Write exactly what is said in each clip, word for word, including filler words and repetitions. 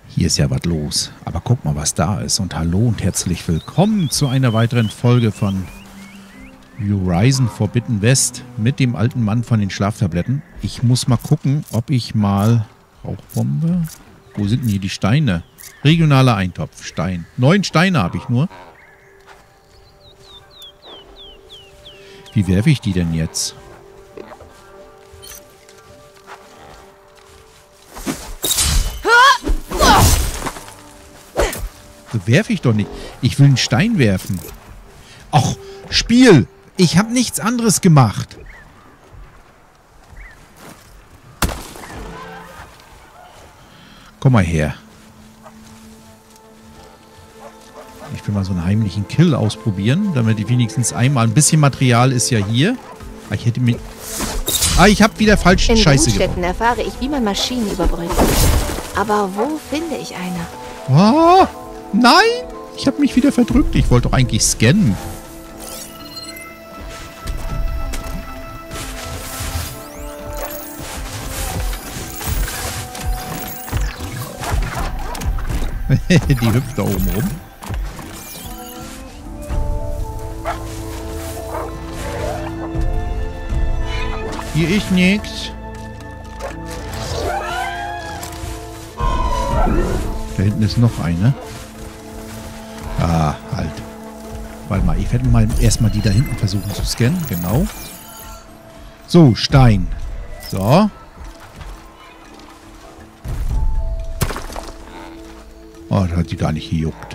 Hier ist ja was los. Aber guck mal, was da ist. Und hallo und herzlich willkommen zu einer weiteren Folge von Horizon Forbidden West mit dem alten Mann von den Schlaftabletten. Ich muss mal gucken, ob ich mal... Rauchbombe? Wo sind denn hier die Steine? Regionaler Eintopf, Stein. Neun Steine habe ich nur. Wie werfe ich die denn jetzt? So werfe ich doch nicht. Ich will einen Stein werfen. Ach, Spiel! Ich habe nichts anderes gemacht. Komm mal her. Ich will mal so einen heimlichen Kill ausprobieren, damit ich wenigstens einmal... Ein bisschen Material ist ja hier. Ah, ich hätte mir... Ah, ich habe wieder falsch In Scheiße Brutstätten gebaut. erfahre ich, wie man Maschinen überbrückt. Aber wo finde ich eine? Oh, nein! Ich habe mich wieder verdrückt. Ich wollte doch eigentlich scannen. Die hüpft da oben rum. Hier ist nichts. Da hinten ist noch eine. Ah, halt. Warte mal, ich werde mal erstmal die da hinten versuchen zu scannen. Genau. So, Stein. So. Oh, da hat die gar nicht gejuckt.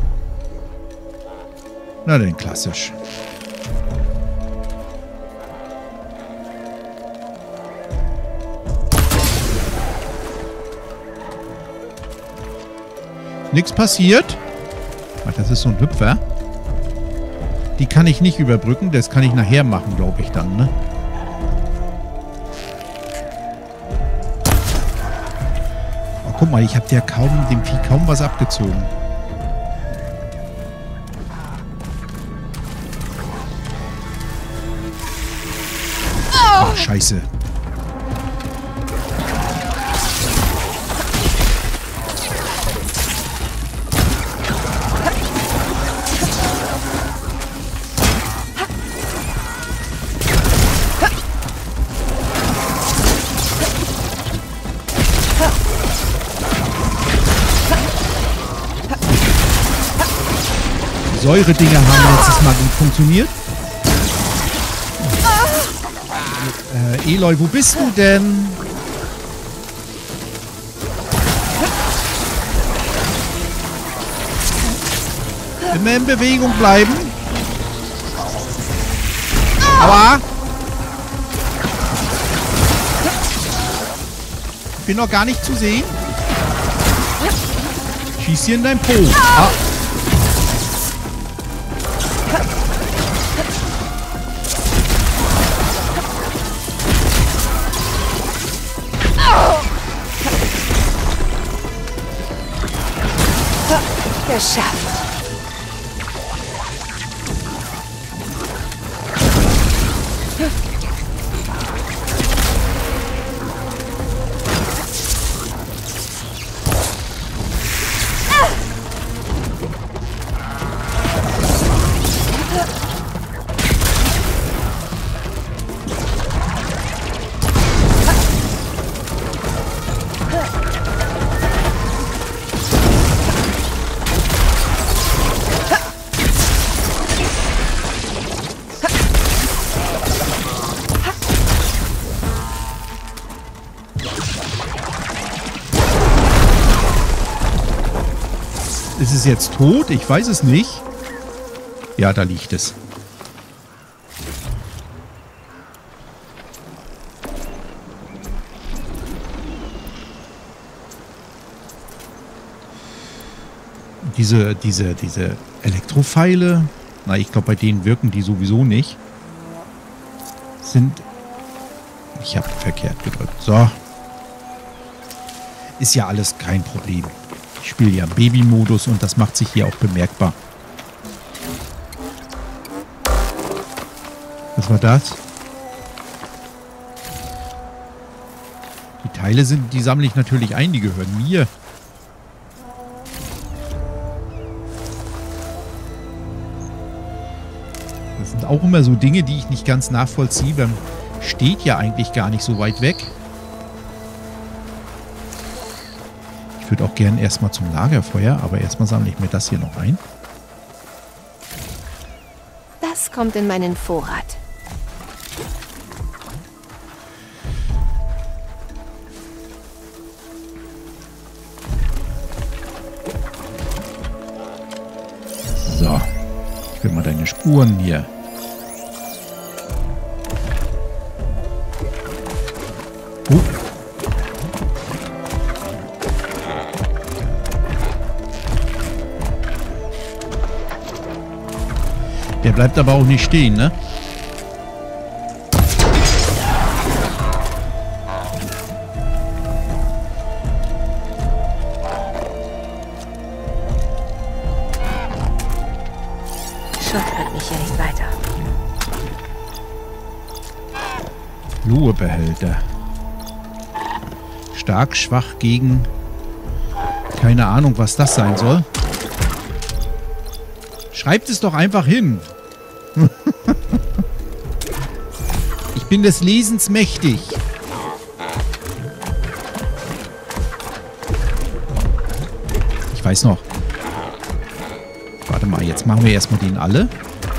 Na denn, klassisch. Nichts passiert. Ach, das ist so ein Hüpfer. Die kann ich nicht überbrücken. Das kann ich nachher machen, glaube ich dann, ne? Oh, guck mal, ich habe der kaum, dem Vieh kaum was abgezogen. Oh, Scheiße. Säure-Dinger haben letztes Mal gut funktioniert. Äh, Eloy, wo bist du denn? Immer in Bewegung bleiben. Aua! Ich bin noch gar nicht zu sehen. Schieß hier in dein Po. Ah. Geschafft. Ist es jetzt tot? Ich weiß es nicht. Ja, da liegt es. Diese, diese, diese Elektropfeile, na, ich glaube, bei denen wirken die sowieso nicht. Sind... Ich habe verkehrt gedrückt. So. Ist ja alles kein Problem. Ich spiele ja im Baby-Modus und das macht sich hier auch bemerkbar. Was war das? Die Teile sind, die sammle ich natürlich ein, die gehören mir. Das sind auch immer so Dinge, die ich nicht ganz nachvollziehe. Man steht ja eigentlich gar nicht so weit weg. Ich würde auch gern erstmal zum Lagerfeuer, aber erstmal sammle ich mir das hier noch ein. Das kommt in meinen Vorrat. So. Ich will mal deine Spuren hier. Uh. Der bleibt aber auch nicht stehen, ne? Schutt bringt mich hier nicht weiter. Flurbehälter. Stark, schwach gegen... Keine Ahnung, was das sein soll. Schreibt es doch einfach hin. Ich bin des Lesens mächtig. Ich weiß noch. Warte mal, jetzt machen wir erstmal den alle.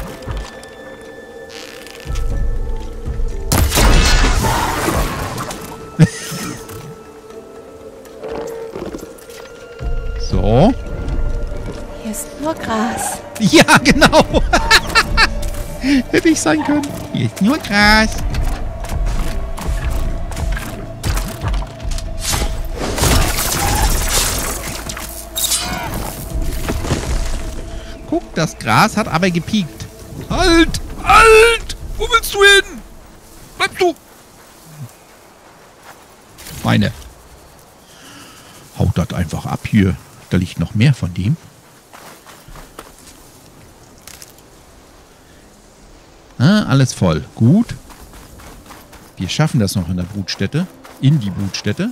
So. Hier ist nur Gras. Ja, genau. Hätte ich sein können. Hier ist nur Gras. Guck, das Gras hat aber gepiekt. Halt! Halt! Wo willst du hin? Bleib du! Meine. Haut das einfach ab hier. Da liegt noch mehr von dem. Ah, alles voll. Gut. Wir schaffen das noch in der Brutstätte. In die Brutstätte.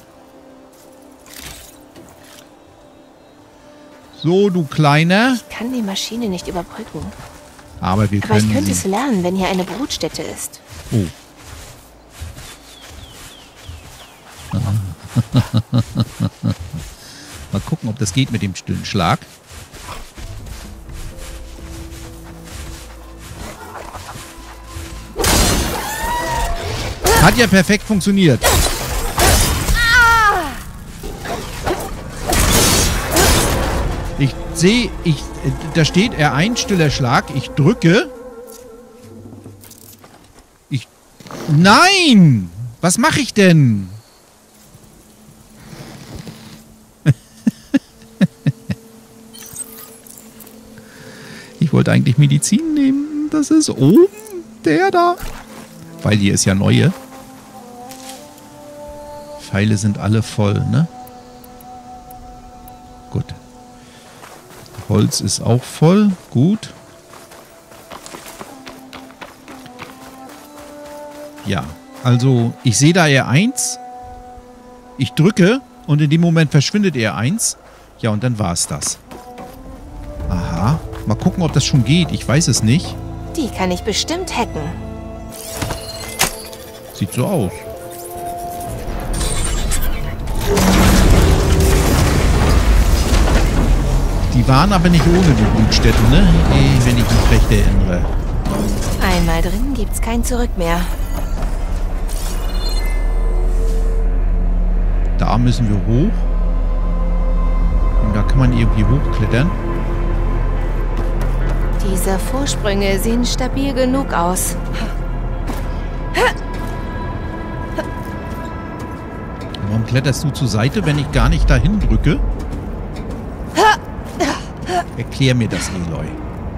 So, du Kleiner. Ich kann die Maschine nicht überbrücken. Aber wir Aber können ich könnte sie... es lernen, wenn hier eine Brutstätte ist. Oh. Mal gucken, ob das geht mit dem stillen Schlag. Hat ja perfekt funktioniert. Ich sehe, ich, da steht R eins, stiller Schlag. Ich drücke. Ich... Nein! Was mache ich denn? Ich wollte eigentlich Medizin nehmen. Das ist oben der da. Weil hier ist ja neue. Pfeile sind alle voll, ne? Gut. Holz ist auch voll. Gut. Ja, also ich sehe da R eins. Ich drücke und in dem Moment verschwindet R eins. Ja, und dann war es das. Aha. Mal gucken, ob das schon geht. Ich weiß es nicht. Die kann ich bestimmt hacken. Sieht so aus. Die waren aber nicht ohne die Blutstätte, ne? Wenn ich mich recht erinnere. Einmal drin gibt's kein Zurück mehr. Da müssen wir hoch. Und da kann man irgendwie hochklettern. Diese Vorsprünge sehen stabil genug aus. Warum kletterst du zur Seite, wenn ich gar nicht dahin drücke? Erklär mir das, Eloy.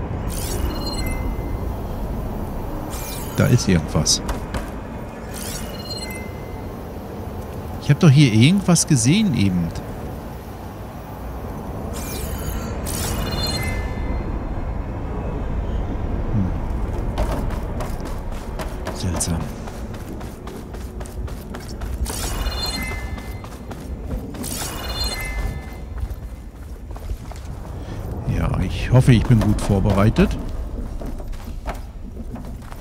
Da ist irgendwas. Ich habe doch hier irgendwas gesehen eben. Hm. Seltsam. Ja, ich hoffe, ich bin gut vorbereitet.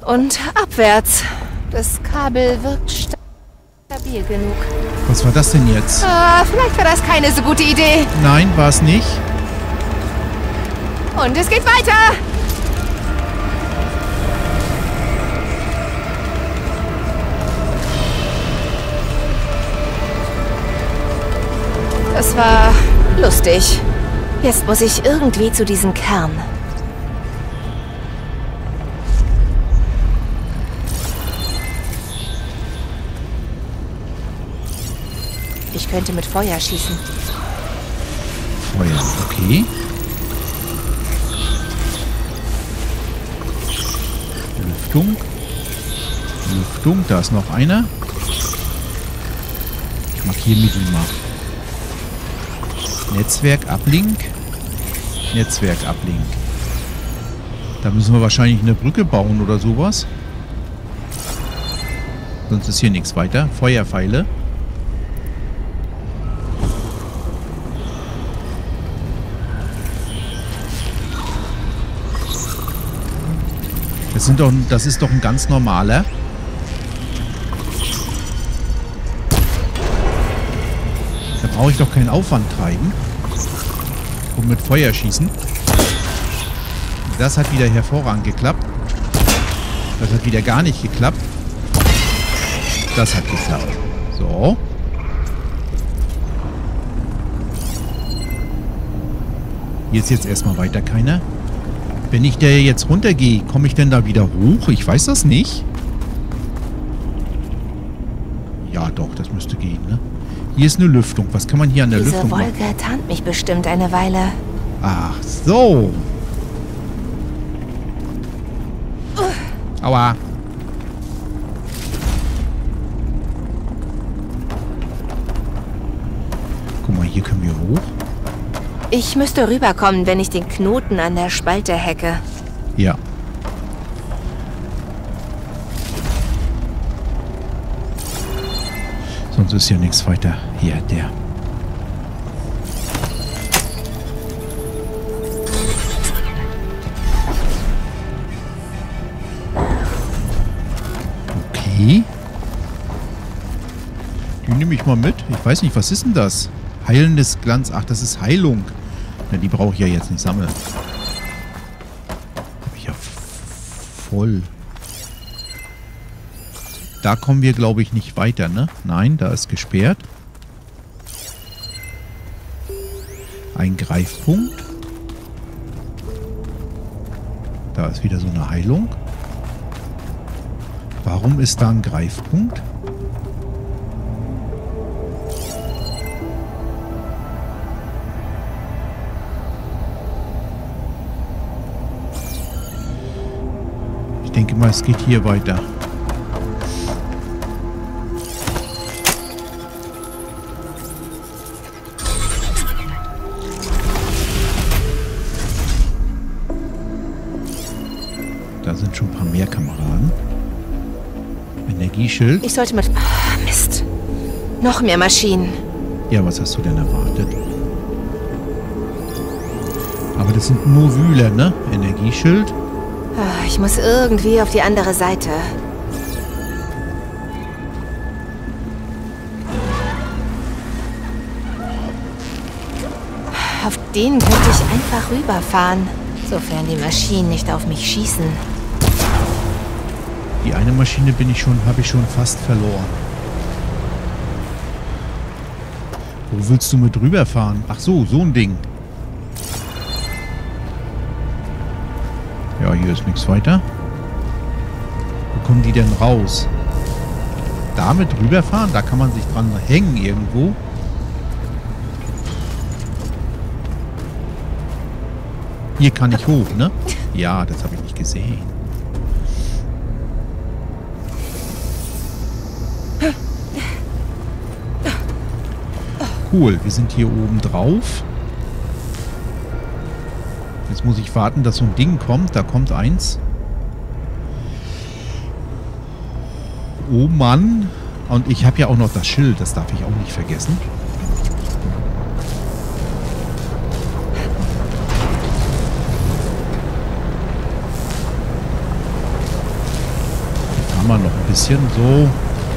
Und abwärts. Das Kabel wirkt stabil genug. Was war das denn jetzt? Ah, vielleicht war das keine so gute Idee. Nein, war es nicht. Und es geht weiter. Das war lustig. Jetzt muss ich irgendwie zu diesem Kern. Ich könnte mit Feuer schießen. Feuer, okay. Lüftung. Lüftung, da ist noch einer. Ich markiere mir die mal. Netzwerk, Uplink. Netzwerk, Uplink. Da müssen wir wahrscheinlich eine Brücke bauen oder sowas. Sonst ist hier nichts weiter. Feuerpfeile. Das, sind doch, das ist doch ein ganz normaler. Da brauche ich doch keinen Aufwand treiben. Und mit Feuer schießen. Das hat wieder hervorragend geklappt. Das hat wieder gar nicht geklappt. Das hat geklappt. So. Hier ist jetzt erstmal weiter keiner. Wenn ich da jetzt runtergehe, komme ich denn da wieder hoch? Ich weiß das nicht. Ja, doch, das müsste gehen, ne? Hier ist eine Lüftung. Was kann man hier an der Diese Lüftung machen? Diese Wolke tarnt mich bestimmt eine Weile. Ach so. Aua. Guck mal, hier können wir hoch. Ich müsste rüberkommen, wenn ich den Knoten an der Spalte hacke. Ja. Sonst ist ja nichts weiter. Hier, der. Okay. Die nehme ich mal mit. Ich weiß nicht, was ist denn das? Heilendes Glanz. Ach, das ist Heilung. Na, die brauche ich ja jetzt nicht sammeln. Hab ich ja voll. Da kommen wir, glaube ich, nicht weiter, ne? Nein, da ist gesperrt. Ein Greifpunkt. Da ist wieder so eine Heilung. Warum ist da ein Greifpunkt? Ich denke mal, es geht hier weiter. Da sind schon ein paar mehr Kameraden. Energieschild. Ich sollte mit... Ah, Mist. Noch mehr Maschinen. Ja, was hast du denn erwartet? Aber das sind nur Wühler, ne? Energieschild. Ah, ich muss irgendwie auf die andere Seite. Auf den könnte ich einfach rüberfahren, sofern die Maschinen nicht auf mich schießen. Die eine Maschine bin ich schon, habe ich schon fast verloren. Wo willst du mit rüberfahren? Ach so, so ein Ding. Ja, hier ist nichts weiter. Wo kommen die denn raus? Damit rüberfahren? Da kann man sich dran hängen irgendwo. Hier kann ich hoch, ne? Ja, das habe ich nicht gesehen. Cool, wir sind hier oben drauf. Jetzt muss ich warten, dass so ein Ding kommt. Da kommt eins. Oh Mann. Und ich habe ja auch noch das Schild. Das darf ich auch nicht vergessen. bisschen. So.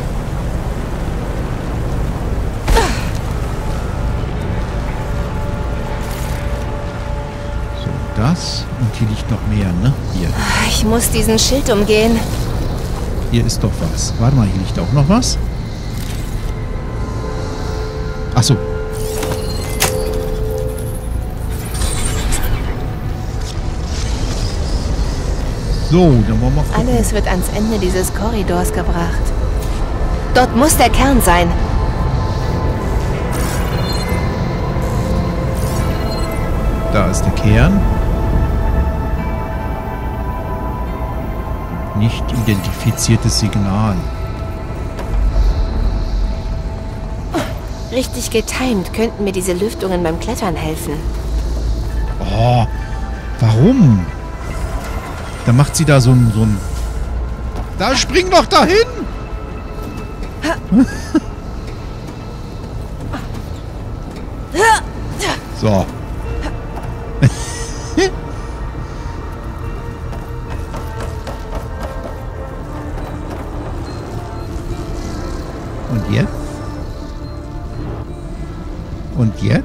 So, das. Und hier liegt noch mehr, ne? Hier. Ich muss diesen Schild umgehen. Hier ist doch was. Warte mal, hier liegt auch noch was. Ach so. So, dann wollen wir mal gucken. Alles wird ans Ende dieses Korridors gebracht. Dort muss der Kern sein. Da ist der Kern. Nicht identifiziertes Signal. Richtig getimt könnten mir diese Lüftungen beim Klettern helfen. Oh, warum? Da macht sie da so ein... So ein da spring doch dahin! So. Und jetzt? Und jetzt?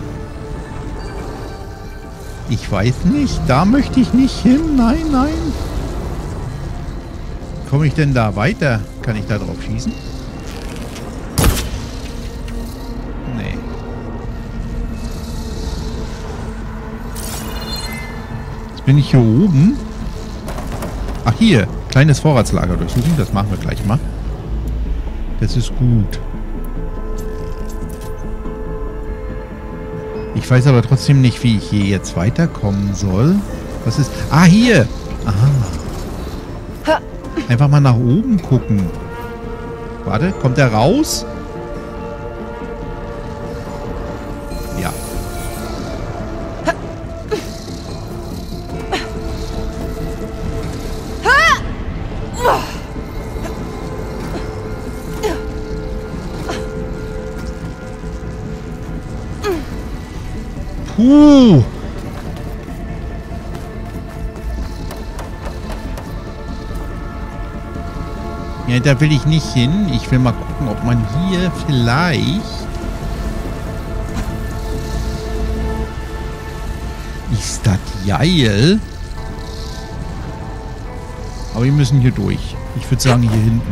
Ich weiß nicht. Da möchte ich nicht hin. Nein, nein. Komme ich denn da weiter? Kann ich da drauf schießen? Nee. Jetzt bin ich hier oben. Ach, hier. Kleines Vorratslager durchsuchen. Das machen wir gleich mal. Das ist gut. Ich weiß aber trotzdem nicht, wie ich hier jetzt weiterkommen soll. Was ist... Ah, hier! Aha. Einfach mal nach oben gucken. Warte, kommt er raus? Ja. Puh. Ja, da will ich nicht hin. Ich will mal gucken, ob man hier vielleicht... Ist das geil? Aber wir müssen hier durch. Ich würde sagen, hier hinten.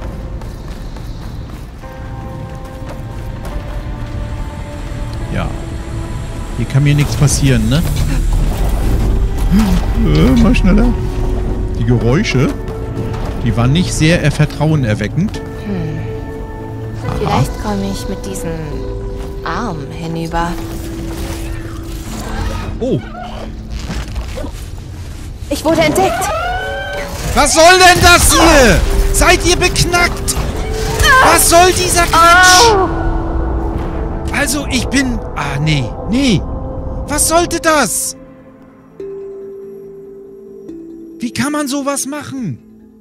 Ja. Hier kann mir nichts passieren, ne? Äh, mal schneller. Die Geräusche, die waren nicht sehr äh, vertrauenerweckend. Hm. Vielleicht komme ich mit diesem Arm hinüber. Oh. Ich wurde entdeckt. Was soll denn das hier? Seid ihr beknackt? Was soll dieser Quatsch? Also, ich bin... Ah, nee. Nee. Was sollte das? Wie kann man sowas machen?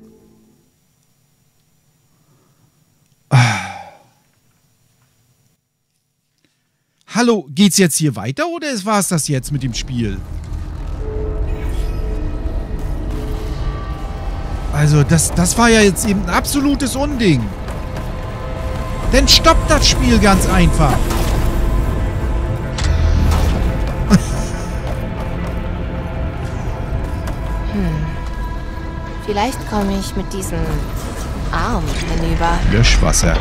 Ah. Hallo, geht's jetzt hier weiter oder war es das jetzt mit dem Spiel? Also, das, das war ja jetzt eben ein absolutes Unding. Denn stoppt das Spiel ganz einfach. Hm. Vielleicht komme ich mit diesem Arm hinüber. Löschwasser.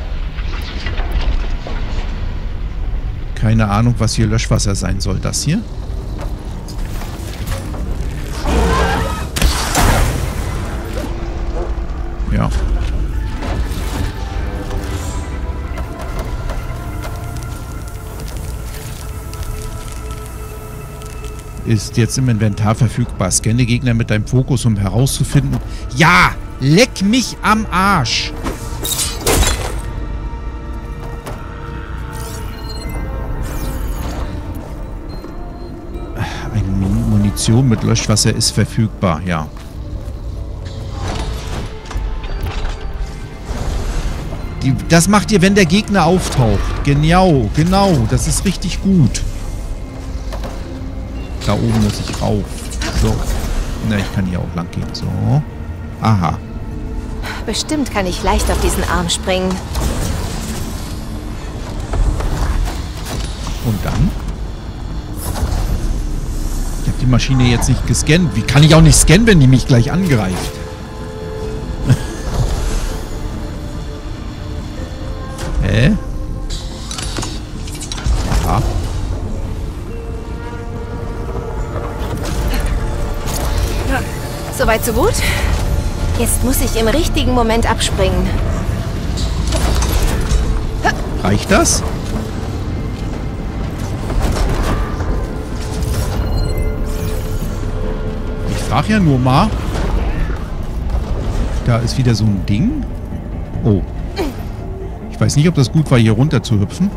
Keine Ahnung, was hier Löschwasser sein soll. Das hier? Ja. Ist jetzt im Inventar verfügbar. Scanne Gegner mit deinem Fokus, um herauszufinden... Ja! Leck mich am Arsch! Eine Munition mit Löschwasser ist verfügbar, ja. Die, das macht ihr, wenn der Gegner auftaucht. Genau, genau. Das ist richtig gut. Da oben muss ich rauf. So. Na, ich kann hier auch lang gehen. So. Aha. Bestimmt kann ich leicht auf diesen Arm springen. Und dann? Ich habe die Maschine jetzt nicht gescannt. Wie kann ich auch nicht scannen, wenn die mich gleich angreift? Hä? Aha. Soweit, so gut. Jetzt muss ich im richtigen Moment abspringen. Reicht das? Ich frage ja nur mal. Da ist wieder so ein Ding. Oh. Ich weiß nicht, ob das gut war, hier runter zu hüpfen.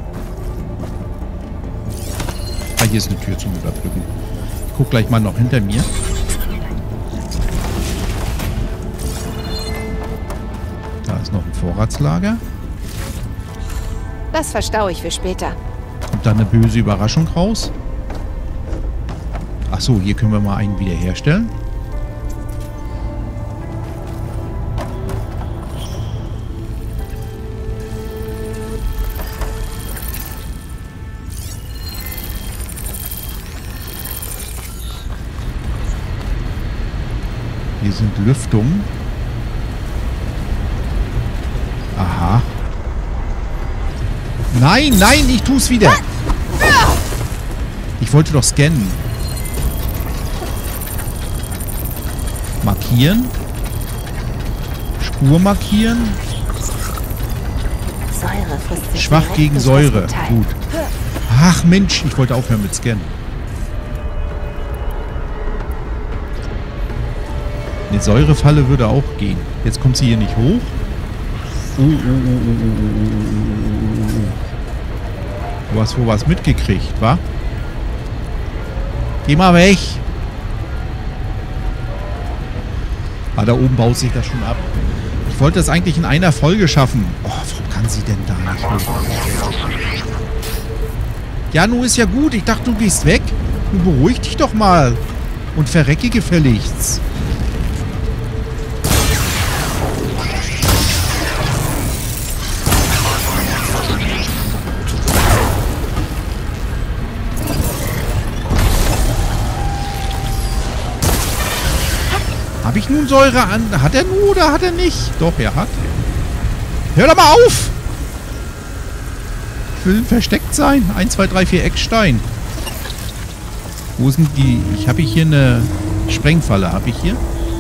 Ah, hier ist eine Tür zum Überbrücken. Ich guck gleich mal noch hinter mir. Da ist noch ein Vorratslager. Das verstaue ich für später. Kommt da eine böse Überraschung raus? Ach so, hier können wir mal einen wiederherstellen. Hier sind Lüftungen. Aha. Nein, nein, ich tu's wieder. Ich wollte doch scannen. Markieren. Spur markieren. Säure frisst sich Schwach direkt gegen durch Säure. das Metall. Gut. Ach Mensch, ich wollte aufhören mit Scannen. Eine Säurefalle würde auch gehen. Jetzt kommt sie hier nicht hoch. Oh, oh, oh, oh, oh, oh, oh. Du hast wohl was mitgekriegt, wa? Geh mal weg. Ah, da oben baut sich das schon ab. Ich wollte das eigentlich in einer Folge schaffen. Oh, warum kann sie denn da nicht hoch? Ja, nun ist ja gut. Ich dachte, du gehst weg. Nun beruhig dich doch mal. Und verrecke gefälligst. Habe ich nun Säure an? Hat er nun oder hat er nicht? Doch, er hat. Hör doch mal auf! Ich will versteckt sein. eins, zwei, drei, vier Eckstein. Wo sind die? Ich habe hier eine Sprengfalle. Habe ich hier?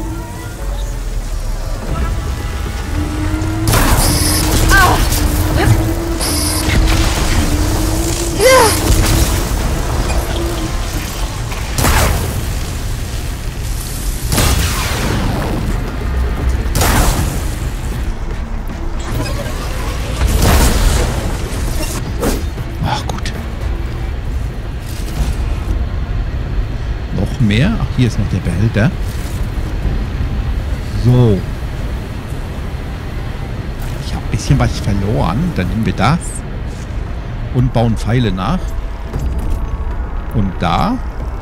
Mehr. Ach, hier ist noch der Behälter. So. Ich habe ein bisschen was verloren. Dann nehmen wir das. Und bauen Pfeile nach. Und da.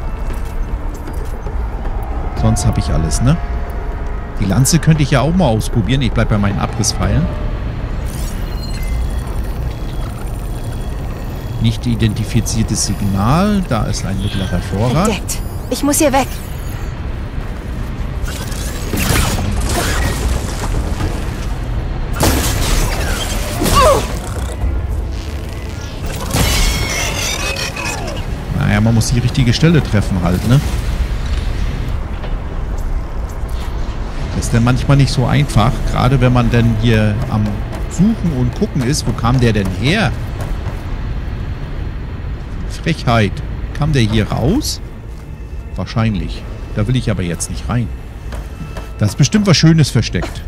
Sonst habe ich alles, ne? Die Lanze könnte ich ja auch mal ausprobieren. Ich bleibe bei meinen Abrisspfeilen. Nicht identifiziertes Signal. Da ist ein mittlerer Vorrat. Entdeckt. Ich muss hier weg. Naja, man muss die richtige Stelle treffen halt, ne? Das ist dann manchmal nicht so einfach. Gerade wenn man dann hier am Suchen und Gucken ist. Wo kam der denn her? Frechheit. Kam der hier raus? Wahrscheinlich. Da will ich aber jetzt nicht rein. Da ist bestimmt was Schönes versteckt.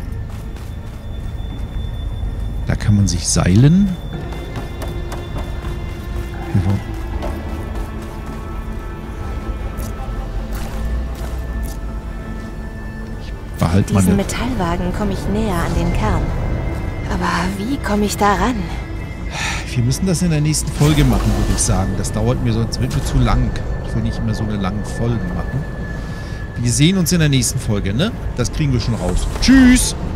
Da kann man sich seilen. Ich behalte Diesen meine... Metallwagen komme ich näher an den Kern. Aber wie komme ich da ran? Wir müssen das in der nächsten Folge machen, würde ich sagen. Das dauert mir sonst wird mir zu lang. Ich will nicht immer so eine lange Folge machen. Wir sehen uns in der nächsten Folge, ne? Das kriegen wir schon raus. Tschüss!